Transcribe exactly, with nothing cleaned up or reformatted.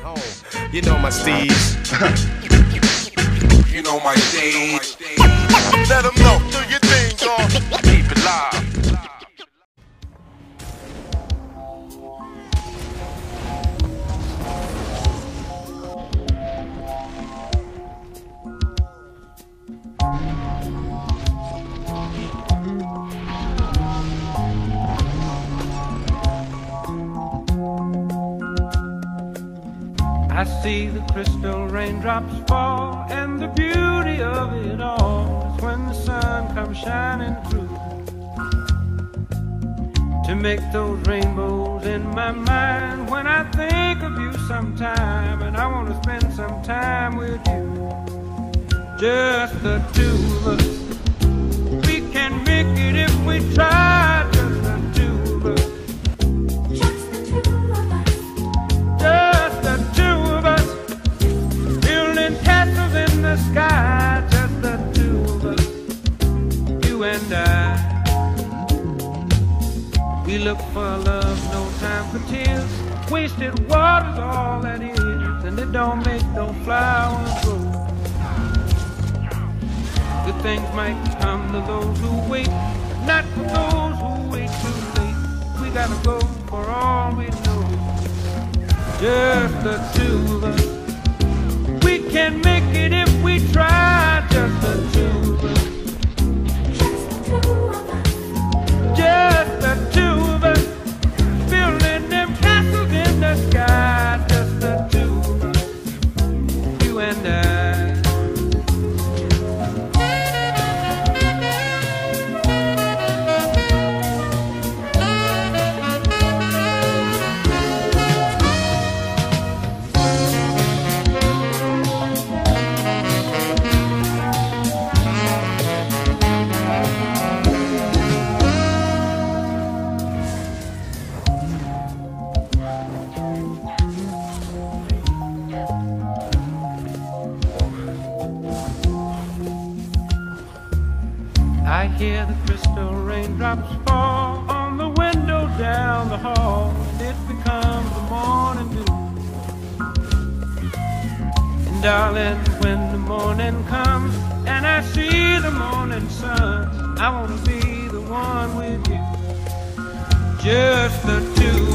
Oh, you know my STEEZ. You know my STEEZ. Let them know, do your thing, dog. Keep it live. I see the crystal raindrops fall, and the beauty of it all is when the sun comes shining through to make those rainbows in my mind. When I think of you sometime, and I want to spend some time with you, just the two of us. We can make it if we try, just the two of us. Sky, just the two of us, you and I. We look for love, no time for tears. Wasted water's all that is, and it don't make no flowers grow. Good things might come to those who wait, but not for those who wait too late. We gotta go for all we know, just the two of us. We can make it if we try, just the two of us. Just the two of us. Building them castles in the sky, just the two of us. You and I. I hear the crystal raindrops fall on the window down the hall, and it becomes the morning dew. And darling, when the morning comes and I see the morning sun, I want to be the one with you, just the two